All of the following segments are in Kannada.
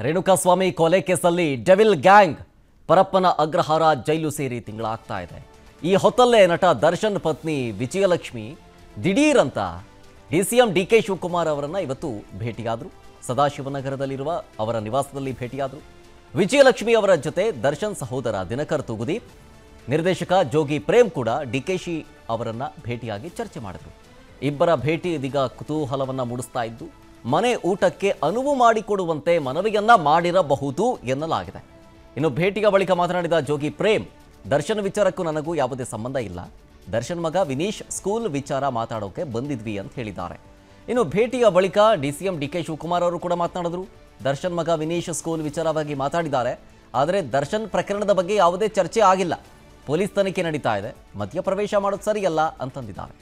ರೇಣುಕಾಸ್ವಾಮಿ ಕೊಲೆ ಕೇಸಲ್ಲಿ devil gang Parappana Agrahara jail ಸೇರಿ ತಿಂಗಳಾಗ್ತಾ ಇದೆ. ಈ ಹೊತ್ತಲ್ಲೇ ನಟ ದರ್ಶನ್ ಪತ್ನಿ ವಿಜಯಲಕ್ಷ್ಮಿ ದಿಢೀರಂತ ಡಿಸಿಎಂ ಡಿಕೆ ಶಿವಕುಮಾರ್ ಅವರನ್ನ ಇವತ್ತು ಭೇಟಿಯಾದರು. ಸದಾಶಿವನಗರದಲ್ಲಿರುವ ಅವರ ನಿವಾಸದಲ್ಲಿ ಭೇಟಿಯಾದರು. ವಿಜಯಲಕ್ಷ್ಮಿ ಅವರ ಜೊತೆ ದರ್ಶನ್ ಸಹೋದರ ದಿನಕರ್ ತೂಗುದೀಪ್, ನಿರ್ದೇಶಕ ಜೋಗಿ ಪ್ರೇಮ್ ಕೂಡ ಡಿಕೆಶಿ ಅವರನ್ನ ಭೇಟಿಯಾಗಿ ಚರ್ಚೆ ಮಾಡಿದರು. ಇಬ್ಬರ ಭೇಟಿ ಇದೀಗ ಕುತೂಹಲವನ್ನ ಮೂಡಿಸ್ತಾ ಇದ್ದು, ಮನೆ ಊಟಕ್ಕೆ ಅನುವು ಮಾಡಿಕೊಡುವಂತೆ ಮನವಿಯನ್ನ ಮಾಡಿರಬಹುದು ಎನ್ನಲಾಗಿದೆ. ಇನ್ನು ಭೇಟಿಯ ಬಳಿಕ ಮಾತನಾಡಿದ ಜೋಗಿ ಪ್ರೇಮ್, ದರ್ಶನ್ ವಿಚಾರಕ್ಕೂ ನನಗೂ ಯಾವುದೇ ಸಂಬಂಧ ಇಲ್ಲ. ದರ್ಶನ್ ಮಗ ವಿನೀಶ್ ಸ್ಕೂಲ್ ವಿಚಾರ ಮಾತಾಡೋಕೆ ಬಂದಿದ್ವಿ ಅಂತ ಹೇಳಿದ್ದಾರೆ. ಇನ್ನು ಭೇಟಿಯ ಬಳಿಕ ಡಿಸಿಎಂ ಡಿಕೆ ಶಿವಕುಮಾರ್ ಅವರು ಕೂಡ ಮಾತನಾಡಿದ್ರು. ದರ್ಶನ್ ಮಗ ವಿನೀಶ್ ಸ್ಕೂಲ್ ವಿಚಾರವಾಗಿ ಮಾತಾಡಿದ್ದಾರೆ. ಆದರೆ ದರ್ಶನ್ ಪ್ರಕರಣದ ಬಗ್ಗೆ ಯಾವುದೇ ಚರ್ಚೆ ಆಗಿಲ್ಲ. ಪೊಲೀಸ್ ತನಿಖೆ ನಡೀತಾ ಇದೆ. ಮಧ್ಯಪ್ರವೇಶ ಮಾಡೋದು ಸರಿಯಲ್ಲ ಅಂತಂದಿದ್ದಾರೆ.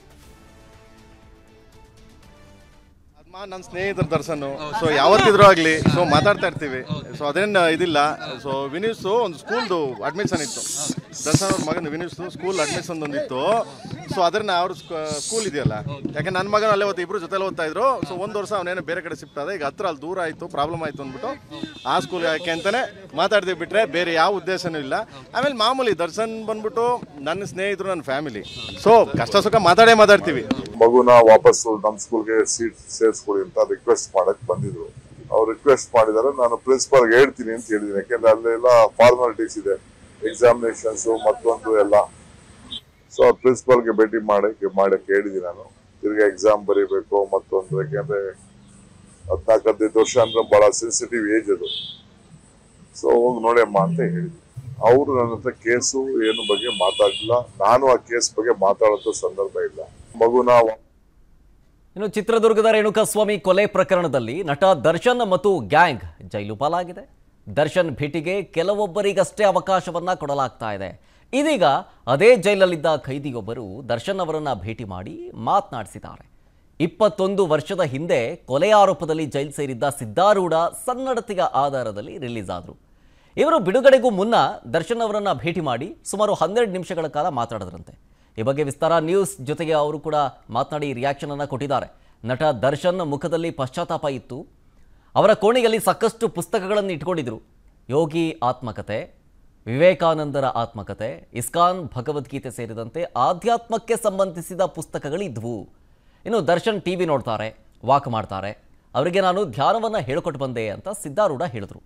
ನನ್ನ ಸ್ನೇಹಿತರ ದರ್ಶನ್ ಸೊ ಯಾವತ್ತಿದ್ರು ಆಗಲಿ ಸೊ ಮಾತಾಡ್ತಾ ಇರ್ತೀವಿ. ಸೊ ಅದೇನು ಇದಿಲ್ಲ. ಸೊ ವಿನೀಶ್ ಒಂದು ಸ್ಕೂಲ್ದು ಅಡ್ಮಿಷನ್ ಇತ್ತು. ದರ್ಶನ್ ಅವ್ರ ಮಗನ ವಿನೀಶ್ ಸ್ಕೂಲ್ ಅಡ್ಮಿಷನ್ ಒಂದಿತ್ತು. ಸೊ ಅದನ್ನ ಅವ್ರ ಸ್ಕೂಲ್ ಇದೆಯಲ್ಲ, ಯಾಕೆ ನನ್ನ ಮಗನ ಅಲ್ಲೇ ಓದ್ತಾ ಇಬ್ರು ಜೊತೆಲಿ ಓದ್ತಾ ಇದ್ರು. ಸೊ ಒಂದು ವರ್ಷ ಅವನೇನೋ ಬೇರೆ ಕಡೆ ಶಿಫ್ಟ್ ಆದ, ಈಗ ಹತ್ರ ಅಲ್ಲಿ ದೂರ ಆಯಿತು, ಪ್ರಾಬ್ಲಮ್ ಆಯಿತು ಅಂದ್ಬಿಟ್ಟು ಆ ಸ್ಕೂಲ್ ಯಾಕೆ ಅಂತಾನೆ ಮಾತಾಡ್ತೀವಿ, ಬಿಟ್ರೆ ಬೇರೆ ಯಾವ ಉದ್ದೇಶನೂ ಇಲ್ಲ. ಆಮೇಲೆ ಮಾಮೂಲಿ ದರ್ಶನ್ ಬಂದ್ಬಿಟ್ಟು ನನ್ನ ಸ್ನೇಹಿತರು, ನನ್ನ ಫ್ಯಾಮಿಲಿ. ಸೊ ಕಷ್ಟ ಸುಖ ಮಾತಾಡ್ತೀವಿ. ಮಗುನ ವಾಪಸ್ಸು ನಮ್ಮ ಸ್ಕೂಲ್ಗೆ ಸೀಟ್ ಸೇರಿಸ್ಕೊಡಿ ಅಂತ ರಿಕ್ವೆಸ್ಟ್ ಮಾಡಕ್ ಬಂದಿದ್ರು. ಅವ್ರು ರಿಕ್ವೆಸ್ಟ್ ಮಾಡಿದಾರೆ. ನಾನು ಪ್ರಿನ್ಸಿಪಾಲ್ಗೆ ಹೇಳ್ತೀನಿ ಅಂತ ಹೇಳಿದ್ದೀನಿ. ಯಾಕೆಂದ್ರೆ ಅಲ್ಲೆಲ್ಲ ಫಾರ್ಮಾಲಿಟೀಸ್ ಇದೆ, ಎಕ್ಸಾಮಿನೇಷನ್ಸ್ ಮತ್ತೊಂದು ಎಲ್ಲ. ಸೊ ಅವ್ರ ಪ್ರಿನ್ಸಿಪಾಲ್ಗೆ ಭೇಟಿ ಮಾಡಕ್ಕೆ ಹೇಳಿದ್ದೀನಿ ನಾನು. ತಿರ್ಗಿ ಎಕ್ಸಾಮ್ ಬರೀಬೇಕು ಮತ್ತೊಂದು, ಯಾಕೆಂದ್ರೆ 14-15 ವರ್ಷ ಅಂದ್ರೆ ಬಹಳ ಸೆನ್ಸಿಟಿವ್ ಏಜ್ ಅದು. ಸೊ ಹೋಗಿ ನೋಡಮ್ಮ ಅಂತ ಹೇಳಿದ್ವಿ. ಅವರು ನನ್ನ ಹತ್ರ ಕೇಸು ಏನು ಬಗ್ಗೆ ಮಾತಾಡಿಲ್ಲ. ನಾನು ಆ ಕೇಸ್ ಬಗ್ಗೆ ಮಾತಾಡೋ ಸಂದರ್ಭ ಇಲ್ಲ. ಮಗುನ ಇನ್ನು ಚಿತ್ರದುರ್ಗದ ರೇಣುಕಾಸ್ವಾಮಿ ಕೊಲೆ ಪ್ರಕರಣದಲ್ಲಿ ನಟ ದರ್ಶನ್ ಮತ್ತು ಗ್ಯಾಂಗ್ ಜೈಲು ಪಾಲಾಗಿದೆ. ದರ್ಶನ್ ಭೇಟಿಗೆ ಕೆಲವೊಬ್ಬರಿಗಷ್ಟೇ ಅವಕಾಶವನ್ನ ಕೊಡಲಾಗ್ತಾ ಇದೆ. ಇದೀಗ ಅದೇ ಜೈಲಲ್ಲಿದ್ದ ಖೈದಿಯೊಬ್ಬರು ದರ್ಶನ್ ಅವರನ್ನ ಭೇಟಿ ಮಾಡಿ ಮಾತನಾಡಿಸಿದ್ದಾರೆ. 21 ವರ್ಷದ ಹಿಂದೆ ಕೊಲೆ ಆರೋಪದಲ್ಲಿ ಜೈಲು ಸೇರಿದ್ದ ಸಿದ್ದಾರೂಢ ಸನ್ನಡತೆಯ ಆಧಾರದಲ್ಲಿ ರಿಲೀಸ್ ಆದರು. ಇವರು ಬಿಡುಗಡೆಗೂ ಮುನ್ನ ದರ್ಶನ್ ಅವರನ್ನ ಭೇಟಿ ಮಾಡಿ ಸುಮಾರು 12 ನಿಮಿಷಗಳ ಕಾಲ ಮಾತಾಡಿದ್ರಂತೆ. ಈ ಬಗ್ಗೆ ವಿಸ್ತಾರ ನ್ಯೂಸ್ ಜೊತೆಗೆ ಅವರು ಕೂಡ ಮಾತನಾಡಿ ರಿಯಾಕ್ಷನ್ ಅನ್ನು ಕೊಟ್ಟಿದ್ದಾರೆ. ನಟ ದರ್ಶನ್ ಮುಖದಲ್ಲಿ ಪಶ್ಚಾತ್ತಾಪ ಇತ್ತು. ಅವರ ಕೋಣೆಯಲ್ಲಿ ಸಾಕಷ್ಟು ಪುಸ್ತಕಗಳನ್ನು ಇಟ್ಕೊಂಡಿದ್ರು. ಯೋಗಿ ಆತ್ಮಕಥೆ, ವಿವೇಕಾನಂದರ ಆತ್ಮಕಥೆ, ಇಸ್ಕಾನ್ ಭಗವದ್ಗೀತೆ ಸೇರಿದಂತೆ ಆಧ್ಯಾತ್ಮಕ್ಕೆ ಸಂಬಂಧಿಸಿದ ಪುಸ್ತಕಗಳಿದ್ವು. ಇನ್ನು ದರ್ಶನ್ ಟಿವಿ ನೋಡ್ತಾರೆ, ವಾಕ್ ಮಾಡ್ತಾರೆ. ಅವರಿಗೆ ನಾನು ಧ್ಯಾನವನ್ನು ಹೇಳ್ಕೊಟ್ಟು ಬಂದೆ ಅಂತ ಸಿದ್ದಾರೂಢ ಹೇಳಿದ್ರು.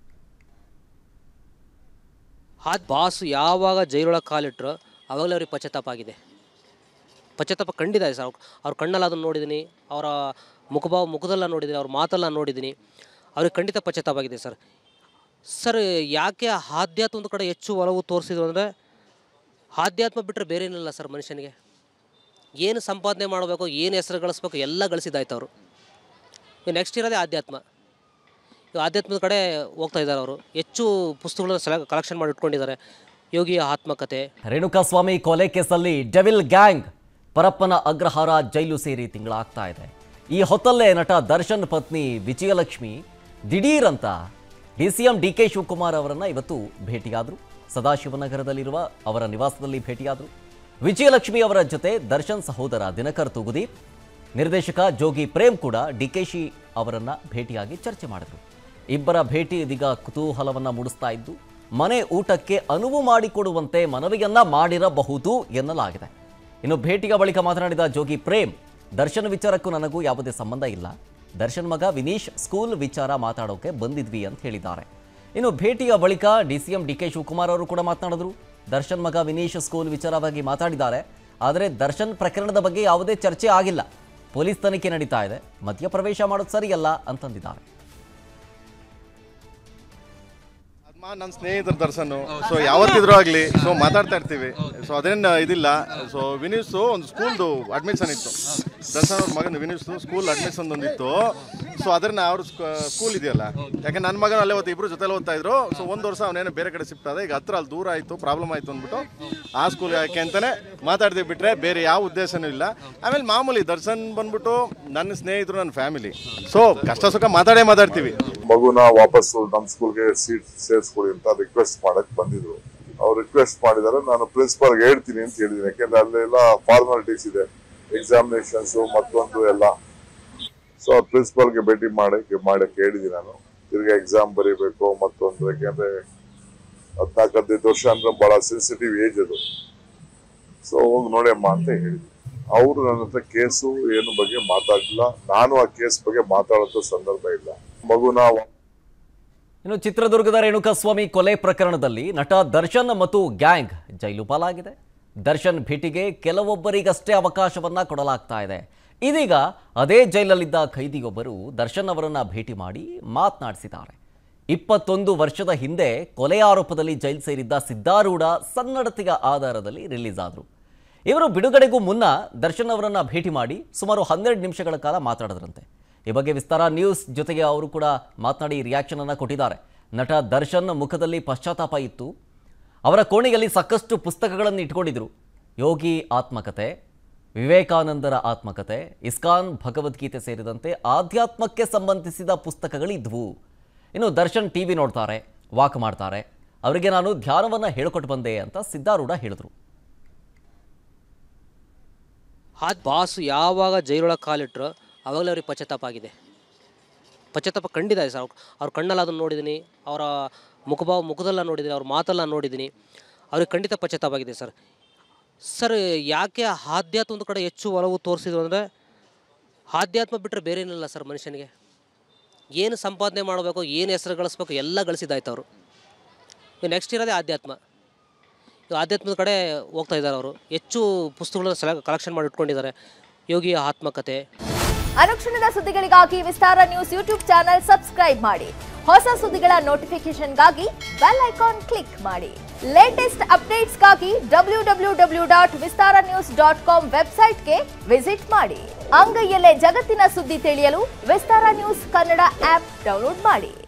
ಬಾಸು ಯಾವಾಗ ಜೈಲೊಳಗೆ ಕಾಲಿಟ್ರು ಆವಾಗಲೇ ಅವ್ರಿಗೆ ಪಶ್ಚಾತ್ತಾಪ ಆಗಿದೆ. ಪಶ್ಚಾತ್ತಾಪ ಖಂಡಿತ ಇದೆ ಸರ್. ಅವ್ರ ಕಣ್ಣಲ್ಲಿ ಅದನ್ನು ನೋಡಿದ್ದೀನಿ, ಅವರ ಮುಖದಲ್ಲ ನೋಡಿದ್ದೀನಿ, ಅವ್ರ ಮಾತೆಲ್ಲ ನೋಡಿದ್ದೀನಿ. ಅವ್ರಿಗೆ ಖಂಡಿತ ಪಶ್ಚಾತ್ತಾಪ ಆಗಿದೆ ಸರ್. ಸರ್ ಯಾಕೆ ಆಧ್ಯಾತ್ಮ ಒಂದು ಕಡೆ ಹೆಚ್ಚು ಒಲವು ತೋರಿಸಿದ್ರು ಅಂದರೆ, ಆಧ್ಯಾತ್ಮ ಬಿಟ್ಟರೆ ಬೇರೆ ಏನಿಲ್ಲ ಸರ್. ಮನುಷ್ಯನಿಗೆ ಏನು ಸಂಪಾದನೆ ಮಾಡಬೇಕು, ಏನು ಹೆಸರು ಗಳಿಸ್ಬೇಕು ಎಲ್ಲ ಗಳಿಸಿದ್ದಾಯ್ತು ಅವರು. ಈಗ ನೆಕ್ಸ್ಟ್ ಇರೋದೇ ಆಧ್ಯಾತ್ಮ. ಈಗ ಆಧ್ಯಾತ್ಮದ ಕಡೆ ಹೋಗ್ತಾ ಇದ್ದಾರೆ ಅವರು. ಹೆಚ್ಚು ಪುಸ್ತಕಗಳನ್ನು ಕಲೆಕ್ಷನ್ ಮಾಡಿ ಇಟ್ಕೊಂಡಿದ್ದಾರೆ. ಯೋಗಿಯ ಆತ್ಮಕಥೆ. ರೇಣುಕಾಸ್ವಾಮಿ ಕೊಲೆ ಕೇಸಲ್ಲಿ devil gang Parappana Agrahara jail ಸೇರಿ ತಿಂಗಳಾಗ್ತಾ ಇದೆ. ಈ ಹೊತ್ತಲ್ಲೇ ನಟ ದರ್ಶನ್ ಪತ್ನಿ ವಿಜಯಲಕ್ಷ್ಮಿ ದಿಢೀರಂತ ಡಿಸಿಎಂ ಡಿಕೆ ಶಿವಕುಮಾರ್ ಅವರನ್ನ ಇವತ್ತು ಭೇಟಿಯಾದರು. ಸದಾಶಿವನಗರದಲ್ಲಿರುವ ಅವರ ನಿವಾಸದಲ್ಲಿ ಭೇಟಿಯಾದರು. ವಿಜಯಲಕ್ಷ್ಮಿ ಅವರ ಜೊತೆ ದರ್ಶನ್ ಸಹೋದರ ದಿನಕರ್ ತೂಗುದೀಪ್, ನಿರ್ದೇಶಕ ಜೋಗಿ ಪ್ರೇಮ್ ಕೂಡ ಡಿಕೆಶಿ ಅವರನ್ನ ಭೇಟಿಯಾಗಿ ಚರ್ಚೆ ಮಾಡಿದರು. ಇಬ್ಬರ ಭೇಟಿ ಇದೀಗ ಕುತೂಹಲವನ್ನ ಮೂಡಿಸ್ತಾ ಇದ್ದು, ಮನೆ ಊಟಕ್ಕೆ ಅನುವು ಮಾಡಿಕೊಡುವಂತೆ ಮನವಿಯನ್ನ ಮಾಡಿರಬಹುದು ಎನ್ನಲಾಗಿದೆ. ಇನ್ನು ಭೇಟಿಯ ಬಳಿಕ ಮಾತನಾಡಿದ ಜೋಗಿ ಪ್ರೇಮ್, ದರ್ಶನ್ ವಿಚಾರಕ್ಕೂ ನನಗೂ ಯಾವುದೇ ಸಂಬಂಧ ಇಲ್ಲ. ದರ್ಶನ್ ಮಗ ವಿನೀಶ್ ಸ್ಕೂಲ್ ವಿಚಾರ ಮಾತಾಡೋಕೆ ಬಂದಿದ್ವಿ ಅಂತ ಹೇಳಿದ್ದಾರೆ. ಇನ್ನು ಭೇಟಿಯ ಬಳಿಕ ಡಿಸಿಎಂ ಡಿಕೆ ಶಿವಕುಮಾರ್ ಅವರು ಕೂಡ ಮಾತನಾಡಿದ್ರು. ದರ್ಶನ್ ಮಗ ವಿನೀಶ್ ಸ್ಕೂಲ್ ವಿಚಾರವಾಗಿ ಮಾತಾಡಿದ್ದಾರೆ. ಆದರೆ ದರ್ಶನ್ ಪ್ರಕರಣದ ಬಗ್ಗೆ ಯಾವುದೇ ಚರ್ಚೆ ಆಗಿಲ್ಲ. ಪೊಲೀಸ್ ತನಿಖೆ ನಡೀತಾ ಇದೆ. ಮಧ್ಯಪ್ರವೇಶ ಮಾಡೋದು ಸರಿಯಲ್ಲ ಅಂತಂದಿದ್ದಾರೆ. ನನ್ನ ಸ್ನೇಹಿತರ ದರ್ಶನ್ ಸೊ ಯಾವತ್ತಿದ್ರು ಆಗಲಿ ಸೊ ಮಾತಾಡ್ತಾ ಇರ್ತೀವಿ. ಸೊ ಅದೇನು ಇದಿಲ್ಲ. ಸೊ ವಿನೀಶ್ ಒಂದು ಸ್ಕೂಲ್ದು ಅಡ್ಮಿಷನ್ ಇತ್ತು. ದರ್ಶನ್ ಅವ್ರ ಮಗನ ವಿನೀಶ್ ಸ್ಕೂಲ್ ಅಡ್ಮಿಷನ್ ಒಂದಿತ್ತು. ಸೊ ಅದನ್ನ ಅವ್ರ ಸ್ಕೂಲ್ ಇದೆಯಲ್ಲ, ಯಾಕೆ ನನ್ನ ಮಗನ ಅಲ್ಲೇ ಇಬ್ರು ಜೊತೆಲಿ ಓದ್ತಾ ಇದ್ರು. ಸೊ ಒಂದು ವರ್ಷ ಅವನೇನೋ ಬೇರೆ ಕಡೆ ಶಿಫ್ಟ್ ಆದ, ಈಗ ಹತ್ರ ಅಲ್ಲಿ ದೂರ ಆಯಿತು, ಪ್ರಾಬ್ಲಮ್ ಆಯಿತು ಅಂದ್ಬಿಟ್ಟು ಆ ಸ್ಕೂಲ್ ಯಾಕೆ ಅಂತಾನೆ ಮಾತಾಡ್ತೀವಿ, ಬಿಟ್ರೆ ಬೇರೆ ಯಾವ ಉದ್ದೇಶನೂ ಇಲ್ಲ. ಆಮೇಲೆ ಮಾಮೂಲಿ ದರ್ಶನ್ ಬಂದ್ಬಿಟ್ಟು ನನ್ನ ಸ್ನೇಹಿತರು, ನನ್ನ ಫ್ಯಾಮಿಲಿ. ಸೊ ಕಷ್ಟ ಸುಖ ಮಾತಾಡ್ತೀವಿ. ಮಗುನ ವಾಪಸ್ಸು ನಮ್ಮ ಸ್ಕೂಲ್ಗೆ ಸೀಟ್ ಸೇರಿಸ್ಕೊಡಿ ಅಂತ ರಿಕ್ವೆಸ್ಟ್ ಮಾಡಕ್ ಬಂದಿದ್ರು. ಅವ್ರು ರಿಕ್ವೆಸ್ಟ್ ಮಾಡಿದಾರೆ. ನಾನು ಪ್ರಿನ್ಸಿಪಾಲ್ಗೆ ಹೇಳ್ತೀನಿ ಅಂತ ಹೇಳಿದ್ದೀನಿ. ಯಾಕೆಂದ್ರೆ ಅಲ್ಲೆಲ್ಲ ಫಾರ್ಮಾಲಿಟೀಸ್ ಇದೆ, ಎಕ್ಸಾಮಿನೇಷನ್ಸ್ ಮತ್ತೊಂದು ಎಲ್ಲ. ಸೊ ಅವ್ರ ಪ್ರಿನ್ಸಿಪಾಲ್ಗೆ ಭೇಟಿ ಮಾಡಕ್ಕೆ ಹೇಳಿದ್ದೀನಿ ನಾನು. ತಿರ್ಗಿ ಎಕ್ಸಾಮ್ ಬರೀಬೇಕು ಮತ್ತೊಂದು. ಯಾಕೆಂದ್ರೆ 14-15 ವರ್ಷ ಅಂದ್ರೆ ಬಹಳ ಸೆನ್ಸಿಟಿವ್ ಏಜ್ ಅದು. ಸೊ ಹೋಗಿ ನೋಡಮ್ಮ ಅಂತ ಹೇಳಿದ್ವಿ. ಅವರು ನನ್ನ ಹತ್ರ ಕೇಸು ಏನು ಬಗ್ಗೆ ಮಾತಾಡಲಿಲ್ಲ, ನಾನು ಆ ಕೇಸ್ ಬಗ್ಗೆ ಮಾತಾಡೋ ಸಂದರ್ಭ ಇಲ್ಲ. ಮಗುನ ಇನ್ನು ಚಿತ್ರದುರ್ಗದ ರೇಣುಕಾಸ್ವಾಮಿ ಕೊಲೆ ಪ್ರಕರಣದಲ್ಲಿ ನಟ ದರ್ಶನ್ ಮತ್ತು ಗ್ಯಾಂಗ್ ಜೈಲು ಪಾಲಾಗಿದೆ. ದರ್ಶನ್ ಭೇಟಿಗೆ ಕೆಲವೊಬ್ಬರಿಗಷ್ಟೇ ಅವಕಾಶವನ್ನ ಕೊಡಲಾಗ್ತಾ ಇದೆ. ಇದೀಗ ಅದೇ ಜೈಲಲ್ಲಿದ್ದ ಖೈದಿಯೊಬ್ಬರು ದರ್ಶನ್ ಅವರನ್ನ ಭೇಟಿ ಮಾಡಿ ಮಾತನಾಡಿಸಿದ್ದಾರೆ. 21 ವರ್ಷದ ಹಿಂದೆ ಕೊಲೆ ಆರೋಪದಲ್ಲಿ ಜೈಲು ಸೇರಿದ್ದ ಸಿದ್ದಾರೂಢ ಸನ್ನಡತೆಯ ಆಧಾರದಲ್ಲಿ ರಿಲೀಸ್ ಆದರು. ಇವರು ಬಿಡುಗಡೆಗೂ ಮುನ್ನ ದರ್ಶನ್ ಅವರನ್ನ ಭೇಟಿ ಮಾಡಿ ಸುಮಾರು 12 ನಿಮಿಷಗಳ ಕಾಲ ಮಾತಾಡಿದ್ರಂತೆ. ಈ ಬಗ್ಗೆ ವಿಸ್ತಾರ ನ್ಯೂಸ್ ಜೊತೆಗೆ ಅವರು ಕೂಡ ಮಾತನಾಡಿ ರಿಯಾಕ್ಷನ್ ಅನ್ನು ಕೊಟ್ಟಿದ್ದಾರೆ. ನಟ ದರ್ಶನ್ ಮುಖದಲ್ಲಿ ಪಶ್ಚಾತ್ತಾಪ ಇತ್ತು. ಅವರ ಕೋಣೆಯಲ್ಲಿ ಸಾಕಷ್ಟು ಪುಸ್ತಕಗಳನ್ನು ಇಟ್ಕೊಂಡಿದ್ರು. ಯೋಗಿ ಆತ್ಮಕಥೆ, ವಿವೇಕಾನಂದರ ಆತ್ಮಕಥೆ, ಇಸ್ಕಾನ್ ಭಗವದ್ಗೀತೆ ಸೇರಿದಂತೆ ಆಧ್ಯಾತ್ಮಕ್ಕೆ ಸಂಬಂಧಿಸಿದ ಪುಸ್ತಕಗಳಿದ್ವು. ಇನ್ನು ದರ್ಶನ್ ಟಿವಿ ನೋಡ್ತಾರೆ, ವಾಕ್ ಮಾಡ್ತಾರೆ. ಅವರಿಗೆ ನಾನು ಧ್ಯಾನವನ್ನು ಹೇಳ್ಕೊಟ್ಟು ಬಂದೆ ಅಂತ ಸಿದ್ದಾರೂಢ ಹೇಳಿದ್ರು. ಬಾಸು ಯಾವಾಗ ಜೈಲೊಳಗೆ ಕಾಲಿಟ್ರು ಆವಾಗಲೇ ಅವ್ರಿಗೆ ಪಶ್ಚಾತ್ತಾಪ ಆಗಿದೆ. ಪಶ್ಚಾತ್ತಾಪ ಕಂಡಿದೆ ಸರ್. ಅವ್ರ ಕಣ್ಣಲ್ಲಿ ಅದನ್ನು ನೋಡಿದ್ದೀನಿ, ಅವರ ಮುಖದಲ್ಲ ನೋಡಿದ್ದೀನಿ, ಅವ್ರ ಮಾತೆಲ್ಲ ನೋಡಿದ್ದೀನಿ. ಅವ್ರಿಗೆ ಖಂಡಿತ ಪಶ್ಚಾತ್ತಾಪ ಆಗಿದೆ ಸರ್. ಸರ್ ಯಾಕೆ ಆಧ್ಯಾತ್ಮ ಒಂದು ಕಡೆ ಹೆಚ್ಚು ಒಲವು ತೋರಿಸಿದ್ರು ಅಂದರೆ, ಆಧ್ಯಾತ್ಮ ಬಿಟ್ಟರೆ ಬೇರೆ ಏನಿಲ್ಲ ಸರ್. ಮನುಷ್ಯನಿಗೆ ಏನು ಸಂಪಾದನೆ ಮಾಡಬೇಕು, ಏನು ಹೆಸರು ಗಳಿಸ್ಬೇಕು ಎಲ್ಲ ಗಳಿಸಿದಾಯ್ತು ಅವರು. ನೆಕ್ಸ್ಟ್ ಇರೋದೇ ಆಧ್ಯಾತ್ಮ. ಆಧ್ಯಾತ್ಮದ ಕಡೆ ಹೋಗ್ತಾ ಇದ್ದಾರೆ ಅವರು. ಹೆಚ್ಚು ಪುಸ್ತಕಗಳನ್ನ ಕಲೆಕ್ಷನ್ ಮಾಡಿ ಇಟ್ಕೊಂಡಿದ್ದಾರೆ. ಯೋಗಿಯ ಆತ್ಮಕಥೆ. ಅನುಕ್ಷಣದ ಸುದ್ದಿಗಳಿಗಾಗಿ Vistara news YouTube channel subscribe ಮಾಡಿ. ಹೊಸ ಸುದ್ದಿಗಳ ನೋಟಿಫಿಕೇಶನ್ಗಾಗಿ ಬೆಲ್ ಐಕಾನ್ ಕ್ಲಿಕ್ ಮಾಡಿ. ಲೇಟೆಸ್ಟ್ ಅಪ್ಡೇಟ್ಸ್ಗಾಗಿ www.vistaranews.com ವೆಬ್ಸೈಟ್ಗೆ ವಿಸಿಟ್ ಮಾಡಿ. ಅಂಗೈಯಲ್ಲೇ ಜಗತ್ತಿನ ಸುದ್ದಿ ತಿಳಿಯಲು Vistara news Kannada app download ಮಾಡಿ.